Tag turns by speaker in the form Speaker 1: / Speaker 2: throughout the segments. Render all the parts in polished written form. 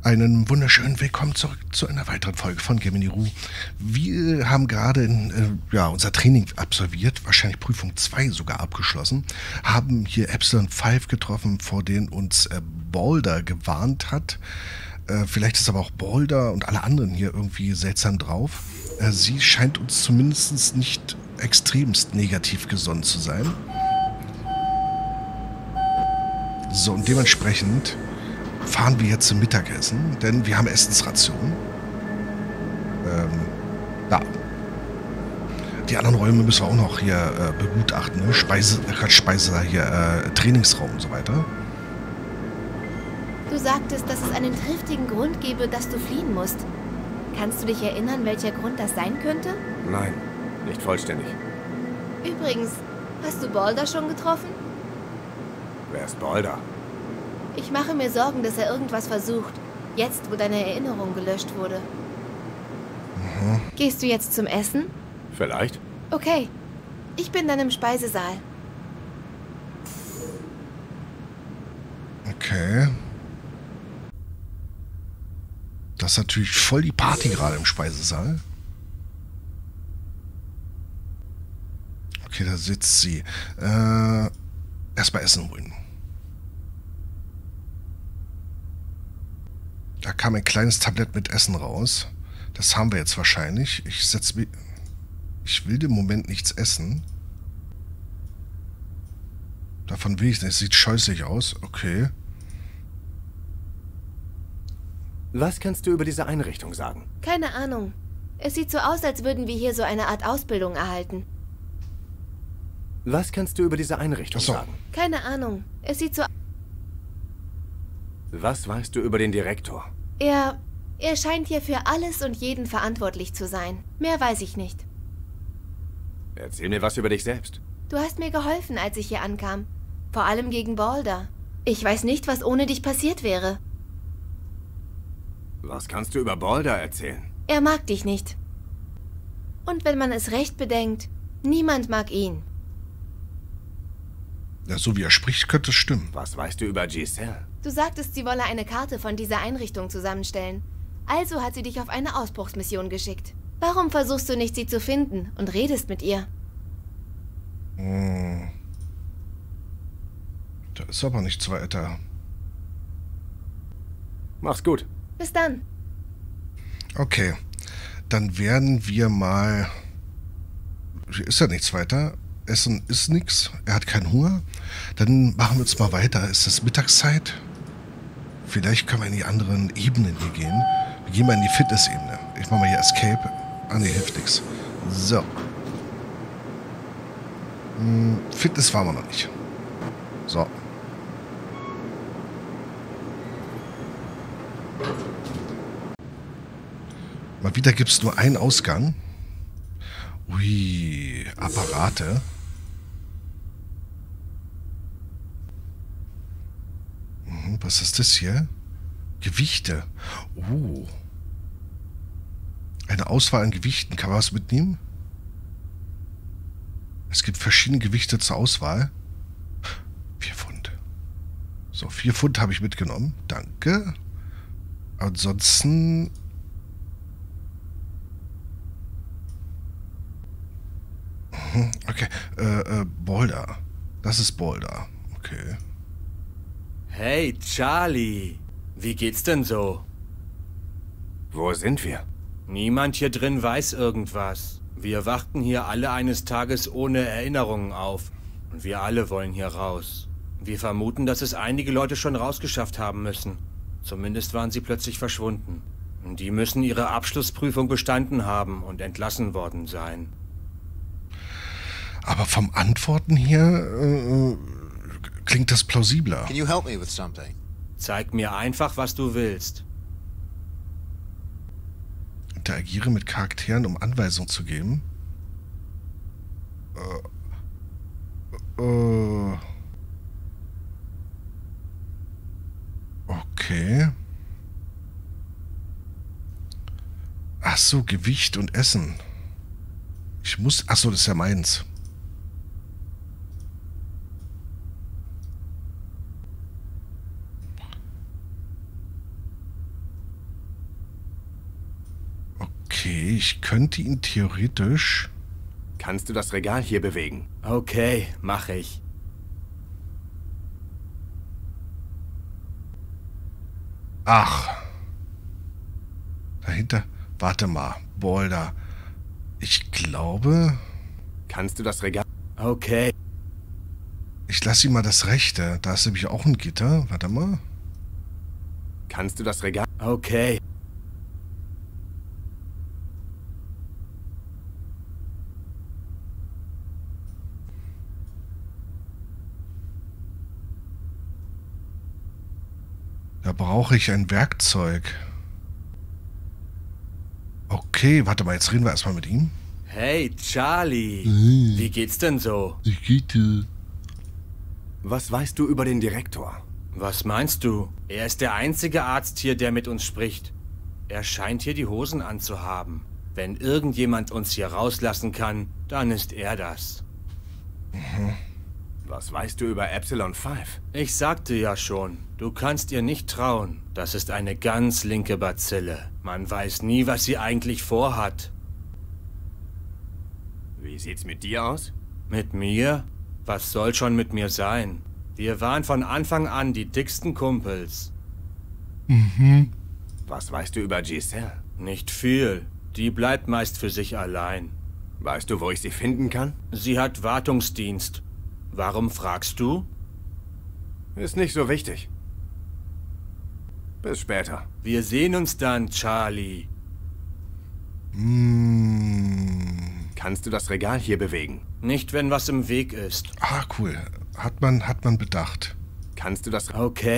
Speaker 1: Einen wunderschönen Willkommen zurück zu einer weiteren Folge von Gemini Rue. Wir haben gerade unser Training absolviert, wahrscheinlich Prüfung 2 sogar abgeschlossen, haben hier Epsilon 5 getroffen, vor denen uns Balder gewarnt hat. Vielleicht ist aber auch Balder und alle anderen hier irgendwie seltsam drauf. Sie scheint uns zumindest nicht extremst negativ gesonnen zu sein. So, und dementsprechend fahren wir jetzt zum Mittagessen, denn wir haben Essensration. Ja. Die anderen Räume müssen wir auch noch hier begutachten, ne? Speisesaal hier, Trainingsraum und so weiter.
Speaker 2: Du sagtest, dass es einen triftigen Grund gebe, dass du fliehen musst. Kannst du dich erinnern, welcher Grund das sein könnte?
Speaker 3: Nein, nicht vollständig.
Speaker 2: Übrigens, hast du Balder schon getroffen?
Speaker 3: Wer ist Balder?
Speaker 2: Ich mache mir Sorgen, dass er irgendwas versucht. Jetzt, wo deine Erinnerung gelöscht wurde.
Speaker 1: Mhm.
Speaker 2: Gehst du jetzt zum Essen?
Speaker 3: Vielleicht.
Speaker 2: Okay. Ich bin dann im Speisesaal.
Speaker 1: Okay. Das ist natürlich voll die Party gerade im Speisesaal. Okay, da sitzt sie. Erstmal Essen holen. Da kam ein kleines Tablett mit Essen raus. Das haben wir jetzt wahrscheinlich. Ich will im Moment nichts essen. Davon will ich nicht. Es sieht scheußlich aus. Okay.
Speaker 3: Was kannst du über diese Einrichtung sagen?
Speaker 2: Keine Ahnung. Es sieht so aus, als würden wir hier so eine Art Ausbildung erhalten.
Speaker 3: Was kannst du über diese Einrichtung sagen?
Speaker 2: Keine Ahnung. Es sieht so...
Speaker 3: Was weißt du über den Direktor?
Speaker 2: Er scheint hier für alles und jeden verantwortlich zu sein. Mehr weiß ich nicht.
Speaker 3: Erzähl mir was über dich selbst.
Speaker 2: Du hast mir geholfen, als ich hier ankam. Vor allem gegen Balder. Ich weiß nicht, was ohne dich passiert wäre.
Speaker 3: Was kannst du über Balder erzählen?
Speaker 2: Er mag dich nicht. Und wenn man es recht bedenkt, niemand mag ihn.
Speaker 1: Ja, so wie er spricht, könnte es stimmen.
Speaker 3: Was weißt du über Giselle?
Speaker 2: Du sagtest, sie wolle eine Karte von dieser Einrichtung zusammenstellen. Also hat sie dich auf eine Ausbruchsmission geschickt. Warum versuchst du nicht, sie zu finden und redest mit ihr?
Speaker 1: Da ist aber nichts weiter.
Speaker 3: Mach's gut.
Speaker 2: Bis dann.
Speaker 1: Okay, dann werden wir mal... Hier ist ja nichts weiter. Essen ist nichts. Er hat keinen Hunger. Dann machen wir uns mal weiter. Ist das Mittagszeit? Vielleicht können wir in die anderen Ebenen hier gehen. Wir gehen mal in die Fitness-Ebene. Ich mache mal hier Escape. Ah, ne, hilft nichts. So. Fitness waren wir noch nicht. So. Mal wieder gibt es nur einen Ausgang. Ui, Apparate. Was ist das hier? Gewichte. Oh. Eine Auswahl an Gewichten. Kann man was mitnehmen? Es gibt verschiedene Gewichte zur Auswahl. 4 Pfund. So, 4 Pfund habe ich mitgenommen. Danke. Ansonsten... Okay, Balder. Das ist Balder. Okay.
Speaker 4: Hey, Charlie. Wie geht's denn so?
Speaker 3: Wo sind wir?
Speaker 4: Niemand hier drin weiß irgendwas. Wir wachten hier alle eines Tages ohne Erinnerungen auf. Und wir alle wollen hier raus. Wir vermuten, dass es einige Leute schon rausgeschafft haben müssen. Zumindest waren sie plötzlich verschwunden. Und die müssen ihre Abschlussprüfung bestanden haben und entlassen worden sein.
Speaker 1: Aber vom Antworten her klingt das plausibler.
Speaker 5: Can you help me with something?
Speaker 4: Zeig mir einfach, was du willst.
Speaker 1: Interagiere mit Charakteren, um Anweisungen zu geben. Okay. Ach so, Gewicht und Essen. Ich muss... Ach so, das ist ja meins. Okay, ich könnte ihn theoretisch...
Speaker 3: Kannst du das Regal hier bewegen?
Speaker 4: Okay, mache ich.
Speaker 1: Ach. Dahinter... Warte mal. Boulder. Ich glaube...
Speaker 3: Kannst du das Regal...
Speaker 4: Okay.
Speaker 1: Ich lasse ihm mal das rechte. Da ist nämlich auch ein Gitter. Warte mal.
Speaker 3: Kannst du das Regal...
Speaker 4: Okay.
Speaker 1: Da brauche ich ein Werkzeug. Okay, warte mal, jetzt reden wir erstmal mit ihm.
Speaker 4: Hey, Charlie. Wie geht's denn so?
Speaker 1: Ich gehe.
Speaker 3: Was weißt du über den Direktor?
Speaker 4: Was meinst du? Er ist der einzige Arzt hier, der mit uns spricht. Er scheint hier die Hosen anzuhaben. Wenn irgendjemand uns hier rauslassen kann, dann ist er das.
Speaker 3: Was weißt du über Epsilon 5?
Speaker 4: Ich sagte ja schon, du kannst ihr nicht trauen. Das ist eine ganz linke Bazille. Man weiß nie, was sie eigentlich vorhat.
Speaker 3: Wie sieht's mit dir aus?
Speaker 4: Mit mir? Was soll schon mit mir sein? Wir waren von Anfang an die dicksten Kumpels.
Speaker 3: Was weißt du über Giselle?
Speaker 4: Nicht viel. Die bleibt meist für sich allein.
Speaker 3: Weißt du, wo ich sie finden kann?
Speaker 4: Sie hat Wartungsdienst. Warum fragst du?
Speaker 3: Ist nicht so wichtig. Bis später.
Speaker 4: Wir sehen uns dann, Charlie.
Speaker 3: Kannst du das Regal hier bewegen?
Speaker 4: Nicht, wenn was im Weg ist.
Speaker 1: Ah, cool. Hat man bedacht.
Speaker 3: Kannst du das...
Speaker 4: Okay.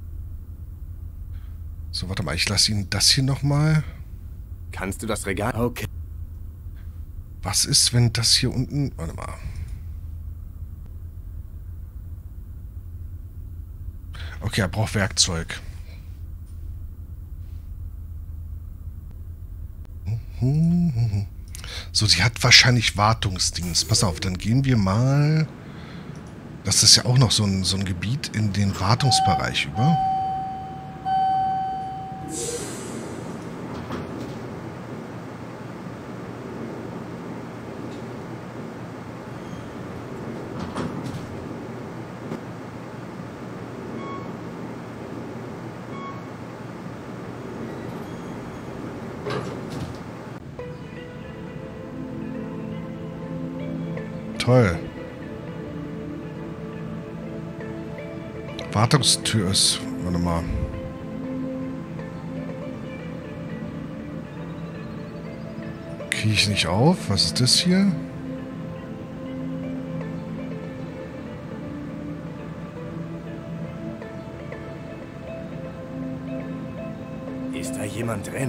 Speaker 1: So, warte mal, ich lasse ihn das hier nochmal.
Speaker 3: Kannst du das Regal...
Speaker 4: Okay.
Speaker 1: Was ist, wenn das hier unten... Warte mal. Okay, er braucht Werkzeug. So, sie hat wahrscheinlich Wartungsdienst. Pass auf, dann gehen wir mal... Das ist ja auch noch so ein Gebiet in den Wartungsbereich über. Toll. Wartungstür ist... Warte mal. Kriege ich nicht auf? Was ist das hier?
Speaker 3: Ist da jemand drin?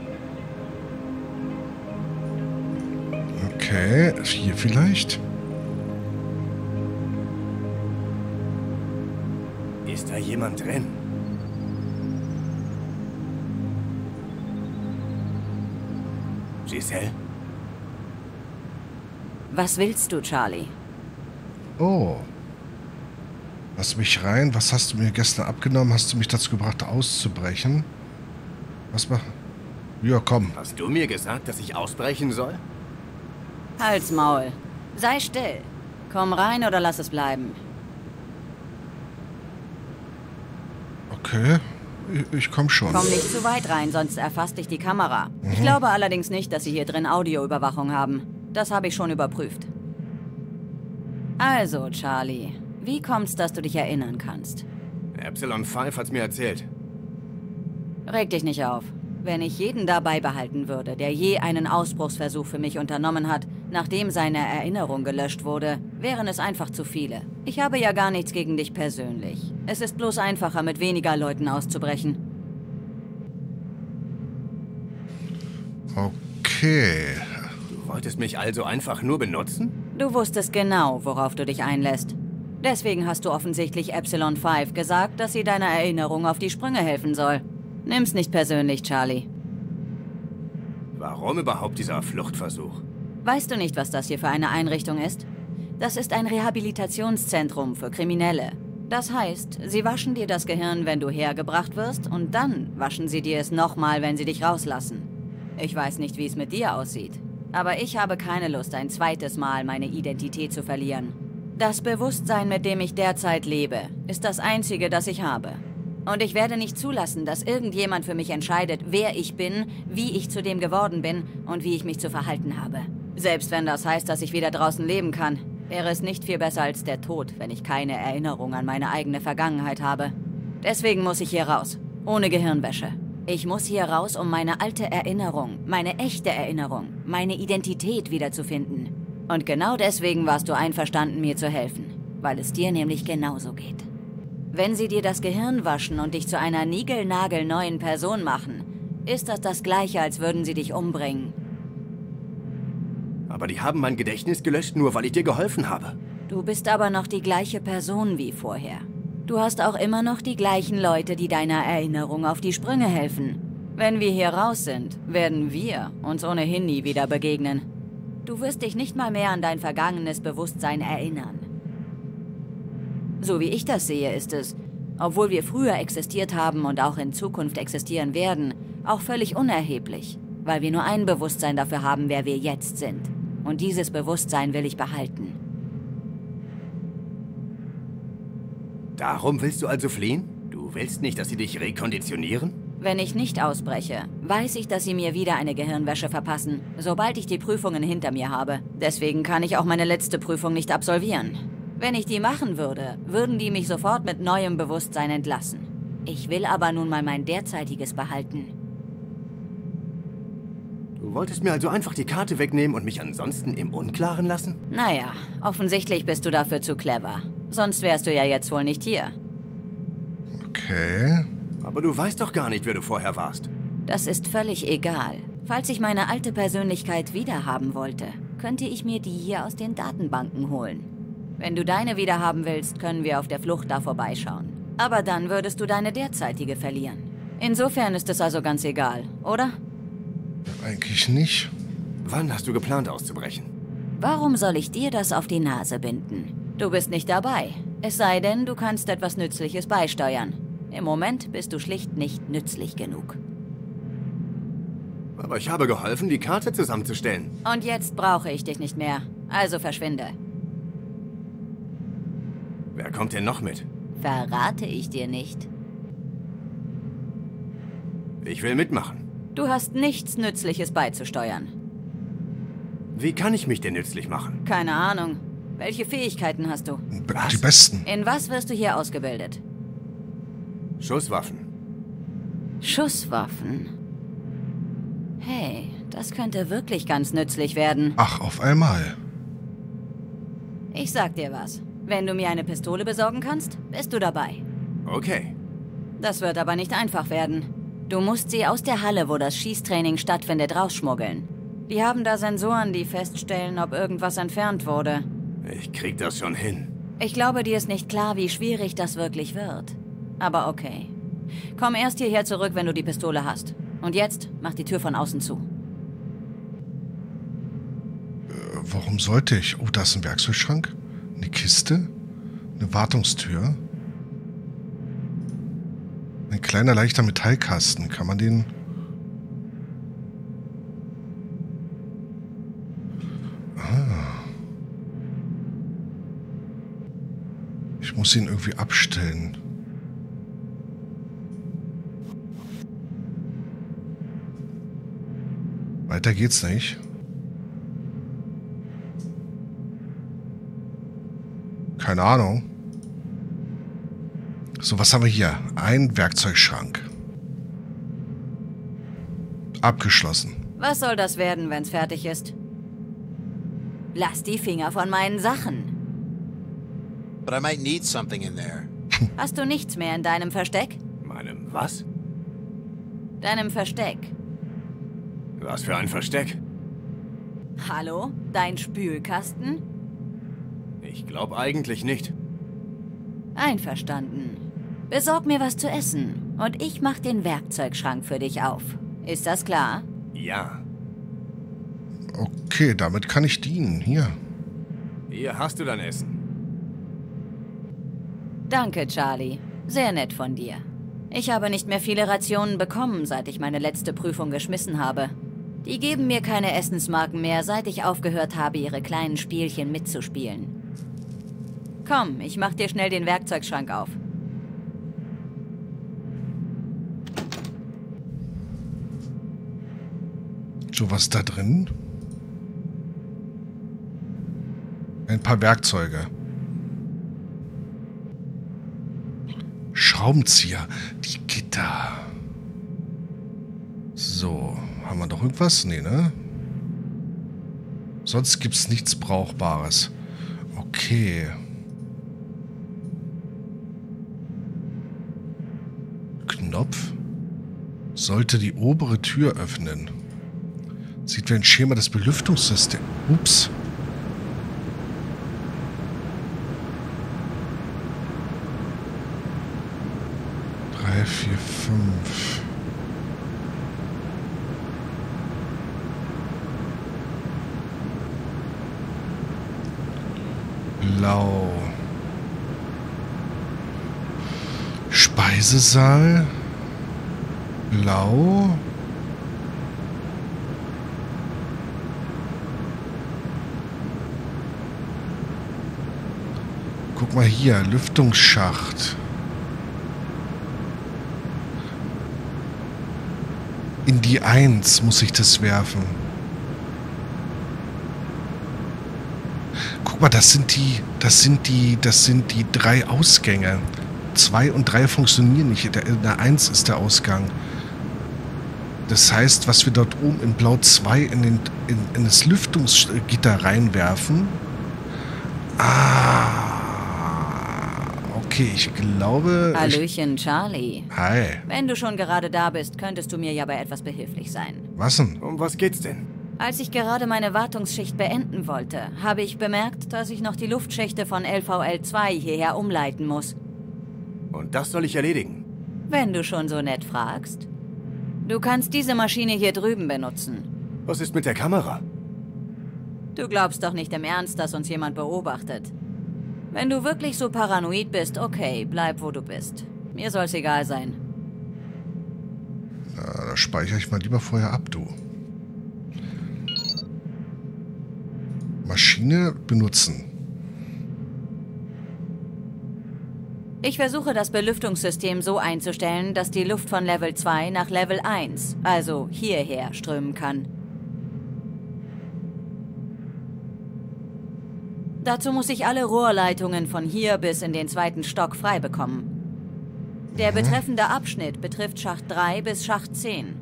Speaker 1: Okay, hier vielleicht?
Speaker 3: Ist da jemand drin? Giselle?
Speaker 5: Was willst du, Charlie?
Speaker 1: Oh. Lass mich rein. Was hast du mir gestern abgenommen? Hast du mich dazu gebracht, auszubrechen? Was mach... Ja, komm.
Speaker 3: Hast du mir gesagt, dass ich ausbrechen soll?
Speaker 5: Halt's Maul. Sei still. Komm rein oder lass es bleiben.
Speaker 1: Okay, ich komm schon.
Speaker 5: Komm nicht zu weit rein, sonst erfasst dich die Kamera. Ich glaube allerdings nicht, dass sie hier drin Audioüberwachung haben. Das habe ich schon überprüft. Also, Charlie, wie kommt's, dass du dich erinnern kannst?
Speaker 3: Epsilon 5 hat's mir erzählt.
Speaker 5: Reg dich nicht auf. Wenn ich jeden dabei behalten würde, der je einen Ausbruchsversuch für mich unternommen hat, nachdem seine Erinnerung gelöscht wurde, wären es einfach zu viele. Ich habe ja gar nichts gegen dich persönlich. Es ist bloß einfacher, mit weniger Leuten auszubrechen.
Speaker 1: Okay.
Speaker 3: Du wolltest mich also einfach nur benutzen?
Speaker 5: Du wusstest genau, worauf du dich einlässt. Deswegen hast du offensichtlich Epsilon 5 gesagt, dass sie deiner Erinnerung auf die Sprünge helfen soll. Nimm's nicht persönlich, Charlie.
Speaker 3: Warum überhaupt dieser Fluchtversuch?
Speaker 5: Weißt du nicht, was das hier für eine Einrichtung ist? Das ist ein Rehabilitationszentrum für Kriminelle. Das heißt, sie waschen dir das Gehirn, wenn du hergebracht wirst, und dann waschen sie dir es nochmal, wenn sie dich rauslassen. Ich weiß nicht, wie es mit dir aussieht. Aber ich habe keine Lust, ein zweites Mal meine Identität zu verlieren. Das Bewusstsein, mit dem ich derzeit lebe, ist das einzige, das ich habe. Und ich werde nicht zulassen, dass irgendjemand für mich entscheidet, wer ich bin, wie ich zu dem geworden bin und wie ich mich zu verhalten habe. Selbst wenn das heißt, dass ich wieder draußen leben kann, wäre es nicht viel besser als der Tod, wenn ich keine Erinnerung an meine eigene Vergangenheit habe. Deswegen muss ich hier raus, ohne Gehirnwäsche. Ich muss hier raus, um meine alte Erinnerung, meine echte Erinnerung, meine Identität wiederzufinden. Und genau deswegen warst du einverstanden, mir zu helfen, weil es dir nämlich genauso geht. Wenn sie dir das Gehirn waschen und dich zu einer niegelnagelneuen Person machen, ist das Gleiche, als würden sie dich umbringen.
Speaker 3: Aber die haben mein Gedächtnis gelöscht, nur weil ich dir geholfen habe.
Speaker 5: Du bist aber noch die gleiche Person wie vorher. Du hast auch immer noch die gleichen Leute, die deiner Erinnerung auf die Sprünge helfen. Wenn wir hier raus sind, werden wir uns ohnehin nie wieder begegnen. Du wirst dich nicht mal mehr an dein vergangenes Bewusstsein erinnern. So wie ich das sehe, ist es, obwohl wir früher existiert haben und auch in Zukunft existieren werden, auch völlig unerheblich, weil wir nur ein Bewusstsein dafür haben, wer wir jetzt sind. Und dieses Bewusstsein will ich behalten.
Speaker 3: Darum willst du also fliehen? Du willst nicht, dass sie dich rekonditionieren?
Speaker 5: Wenn ich nicht ausbreche, weiß ich, dass sie mir wieder eine Gehirnwäsche verpassen, sobald ich die Prüfungen hinter mir habe. Deswegen kann ich auch meine letzte Prüfung nicht absolvieren. Wenn ich die machen würde, würden die mich sofort mit neuem Bewusstsein entlassen. Ich will aber nun mal mein derzeitiges behalten.
Speaker 3: Du wolltest mir also einfach die Karte wegnehmen und mich ansonsten im Unklaren lassen?
Speaker 5: Naja, offensichtlich bist du dafür zu clever. Sonst wärst du ja jetzt wohl nicht hier.
Speaker 1: Okay.
Speaker 3: Aber du weißt doch gar nicht, wer du vorher warst.
Speaker 5: Das ist völlig egal. Falls ich meine alte Persönlichkeit wiederhaben wollte, könnte ich mir die hier aus den Datenbanken holen. Wenn du deine wiederhaben willst, können wir auf der Flucht da vorbeischauen. Aber dann würdest du deine derzeitige verlieren. Insofern ist es also ganz egal, oder?
Speaker 1: Eigentlich nicht.
Speaker 3: Wann hast du geplant auszubrechen?
Speaker 5: Warum soll ich dir das auf die Nase binden? Du bist nicht dabei. Es sei denn, du kannst etwas Nützliches beisteuern. Im Moment bist du schlicht nicht nützlich genug.
Speaker 3: Aber ich habe geholfen, die Karte zusammenzustellen.
Speaker 5: Und jetzt brauche ich dich nicht mehr. Also verschwinde.
Speaker 3: Wer kommt denn noch mit?
Speaker 5: Verrate ich dir nicht.
Speaker 3: Ich will mitmachen.
Speaker 5: Du hast nichts Nützliches beizusteuern.
Speaker 3: Wie kann ich mich denn nützlich machen?
Speaker 5: Keine Ahnung. Welche Fähigkeiten hast du?
Speaker 1: Die besten.
Speaker 5: In was wirst du hier ausgebildet?
Speaker 3: Schusswaffen.
Speaker 5: Schusswaffen. Hey, das könnte wirklich ganz nützlich werden.
Speaker 1: Ach, auf einmal.
Speaker 5: Ich sag dir was. Wenn du mir eine Pistole besorgen kannst, bist du dabei.
Speaker 3: Okay.
Speaker 5: Das wird aber nicht einfach werden. Du musst sie aus der Halle, wo das Schießtraining stattfindet, rausschmuggeln. Die haben da Sensoren, die feststellen, ob irgendwas entfernt wurde.
Speaker 3: Ich krieg das schon hin.
Speaker 5: Ich glaube, dir ist nicht klar, wie schwierig das wirklich wird. Aber okay. Komm erst hierher zurück, wenn du die Pistole hast. Und jetzt mach die Tür von außen zu.
Speaker 1: Warum sollte ich? Oh, da ist ein Werkzeugschrank. Eine Kiste. Eine Wartungstür. Ein kleiner, leichter Metallkasten. Kann man den... Ich muss ihn irgendwie abstellen. Weiter geht's nicht. Keine Ahnung. So, was haben wir hier? Ein Werkzeugschrank. Abgeschlossen.
Speaker 5: Was soll das werden, wenn's fertig ist? Lass die Finger von meinen Sachen.
Speaker 6: But I might need something in there.
Speaker 5: Hast du nichts mehr in deinem Versteck?
Speaker 3: Meinem was?
Speaker 5: Deinem Versteck.
Speaker 3: Was für ein Versteck?
Speaker 5: Hallo? Dein Spülkasten?
Speaker 3: Ich glaube eigentlich nicht.
Speaker 5: Einverstanden. Besorg mir was zu essen und ich mach den Werkzeugschrank für dich auf. Ist das klar?
Speaker 3: Ja.
Speaker 1: Okay, damit kann ich dienen. Hier.
Speaker 3: Hier hast du dein Essen.
Speaker 5: Danke, Charlie. Sehr nett von dir. Ich habe nicht mehr viele Rationen bekommen, seit ich meine letzte Prüfung geschmissen habe. Die geben mir keine Essensmarken mehr, seit ich aufgehört habe, ihre kleinen Spielchen mitzuspielen. Komm, ich mach dir schnell den Werkzeugschrank auf.
Speaker 1: So, was da drin? Ein paar Werkzeuge. Schraubenzieher. Die Gitter. So, haben wir noch irgendwas? Nee, ne? Sonst gibt es nichts Brauchbares. Okay. Knopf. Sollte die obere Tür öffnen. Sieht wie ein Schema des Belüftungssystems. Ups. Drei, vier, fünf. Blau. Speisesaal. Blau. Guck mal hier, Lüftungsschacht. In die 1 muss ich das werfen. Guck mal, das sind die 3 Ausgänge. 2 und 3 funktionieren nicht. In der 1 ist der Ausgang. Das heißt, was wir dort oben in Blau 2 in das Lüftungsgitter reinwerfen. Okay, ich glaube...
Speaker 5: Hallöchen, Charlie.
Speaker 1: Hi.
Speaker 5: Wenn du schon gerade da bist, könntest du mir ja bei etwas behilflich sein.
Speaker 1: Was denn?
Speaker 3: Um was geht's denn?
Speaker 5: Als ich gerade meine Wartungsschicht beenden wollte, habe ich bemerkt, dass ich noch die Luftschächte von LVL2 hierher umleiten muss.
Speaker 3: Und das soll ich erledigen?
Speaker 5: Wenn du schon so nett fragst. Du kannst diese Maschine hier drüben benutzen.
Speaker 3: Was ist mit der Kamera?
Speaker 5: Du glaubst doch nicht im Ernst, dass uns jemand beobachtet. Wenn du wirklich so paranoid bist, okay, bleib wo du bist. Mir soll's egal sein.
Speaker 1: Na, da speichere ich mal lieber vorher ab, du. Maschine benutzen.
Speaker 5: Ich versuche das Belüftungssystem so einzustellen, dass die Luft von Level 2 nach Level 1, also hierher, strömen kann. Dazu muss ich alle Rohrleitungen von hier bis in den 2. Stock frei bekommen. Der betreffende Abschnitt betrifft Schacht 3 bis Schacht 10.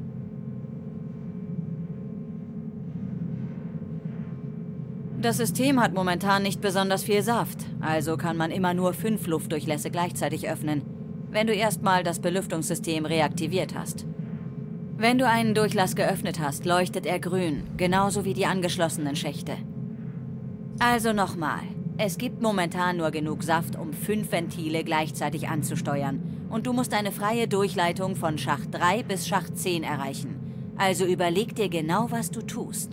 Speaker 5: Das System hat momentan nicht besonders viel Saft, also kann man immer nur 5 Luftdurchlässe gleichzeitig öffnen, wenn du erstmal das Belüftungssystem reaktiviert hast. Wenn du einen Durchlass geöffnet hast, leuchtet er grün, genauso wie die angeschlossenen Schächte. Also nochmal, es gibt momentan nur genug Saft, um 5 Ventile gleichzeitig anzusteuern. Und du musst eine freie Durchleitung von Schacht 3 bis Schacht 10 erreichen. Also überleg dir genau, was du tust.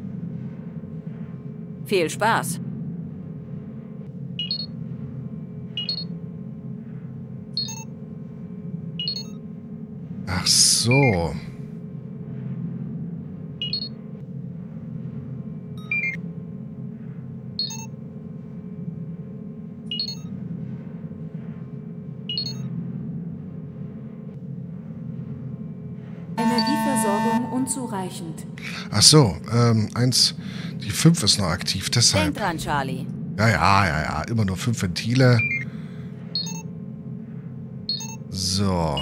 Speaker 5: Viel Spaß!
Speaker 1: Ach so.
Speaker 7: Energieversorgung unzureichend.
Speaker 1: Ach so, die 5 ist noch aktiv,
Speaker 5: Denk
Speaker 1: deshalb.
Speaker 5: dran, Charlie.
Speaker 1: Ja, immer nur 5 Ventile. So.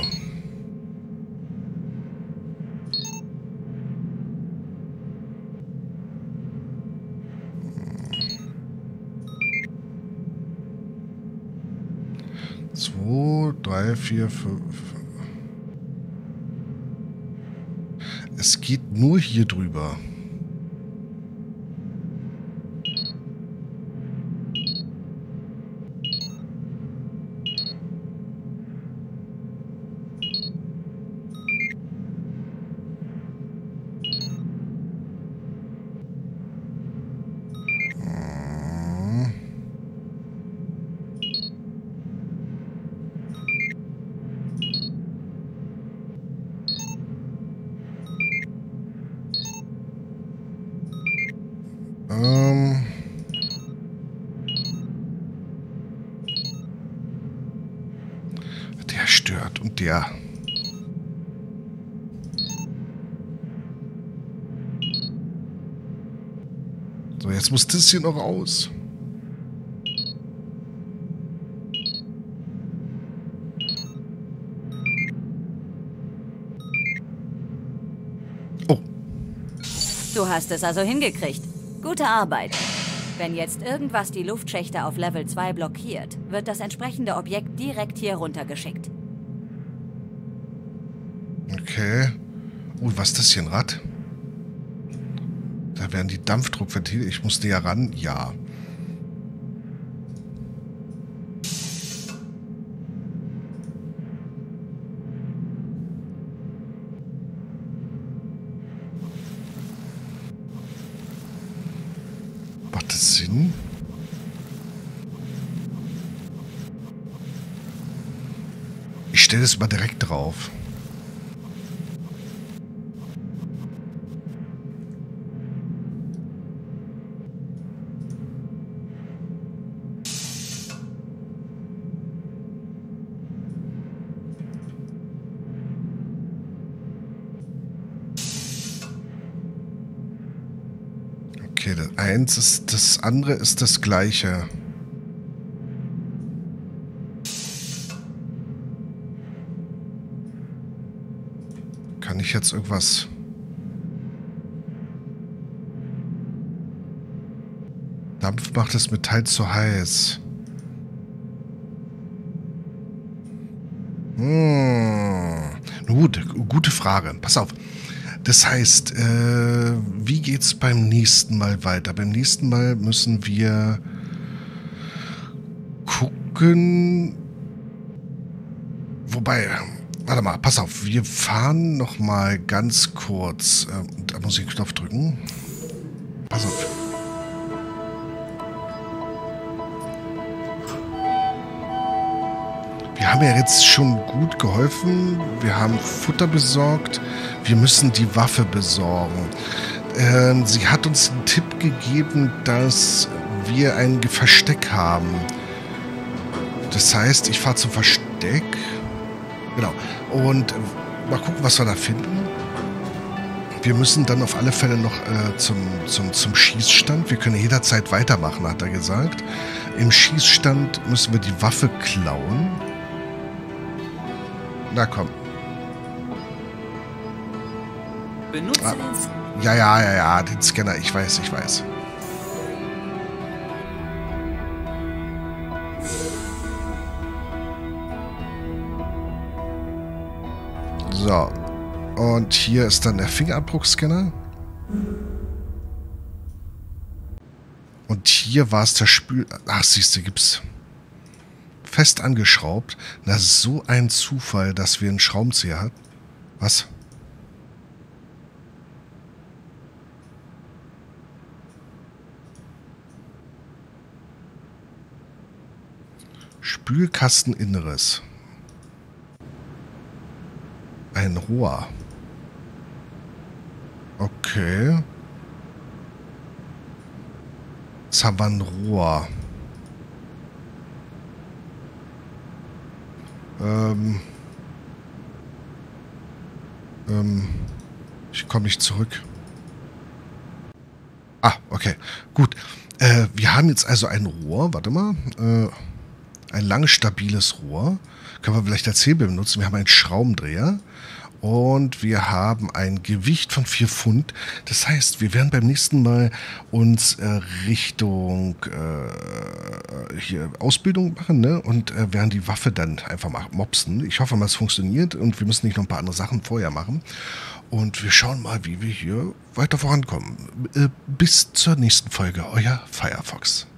Speaker 1: Zwei, drei, vier, fünf. Es geht nur hier drüber. Perfekt. Und der. So, jetzt muss das hier noch raus. Oh.
Speaker 5: Du hast es also hingekriegt. Gute Arbeit. Wenn jetzt irgendwas die Luftschächte auf Level 2 blockiert, wird das entsprechende Objekt direkt hier runtergeschickt.
Speaker 1: Okay. Oh, was ist das hier, ein Rad? Da werden die Dampfdruckventile. Ich muss näher ran. Ja. Macht das Sinn? Ich stelle es mal direkt drauf. Okay, das eins ist, das andere ist das gleiche. Kann ich jetzt irgendwas... Dampf macht das Metall zu heiß. Gut, gute Frage. Pass auf. Das heißt, wie geht's beim nächsten Mal weiter? Beim nächsten Mal müssen wir gucken. Wobei, warte mal, pass auf. Wir fahren noch mal ganz kurz. Da muss ich den Knopf drücken. Pass auf. Wir haben ja jetzt schon gut geholfen. Wir haben Futter besorgt. Wir müssen die Waffe besorgen. Sie hat uns einen Tipp gegeben, dass wir ein Versteck haben. Das heißt, ich fahre zum Versteck. Genau. Und mal gucken, was wir da finden. Wir müssen dann auf alle Fälle noch zum Schießstand. Wir können jederzeit weitermachen, hat er gesagt. Im Schießstand müssen wir die Waffe klauen. Na komm.
Speaker 7: Benutze den
Speaker 1: Ja, den Scanner, ich weiß. So. Und hier ist dann der Fingerabdruckscanner. Und hier war es der Spül... Ach, siehst du, gibt's... Fest angeschraubt. Das ist so ein Zufall, dass wir einen Schraubenzieher hatten. Was? Spülkasteninneres. Ein Rohr. Okay. Jetzt haben wir ein Rohr. Ich komme nicht zurück. Ah, okay. Gut. Wir haben jetzt also ein Rohr. Warte mal. Ein langes, stabiles Rohr. Können wir vielleicht als Hebel benutzen. Wir haben einen Schraubendreher. Und wir haben ein Gewicht von 4 Pfund. Das heißt, wir werden beim nächsten Mal uns Richtung hier Ausbildung machen, ne? Und werden die Waffe dann einfach mal mopsen. Ich hoffe mal, es funktioniert und wir müssen nicht noch ein paar andere Sachen vorher machen. Und wir schauen mal, wie wir hier weiter vorankommen. Bis zur nächsten Folge. Euer Firefox.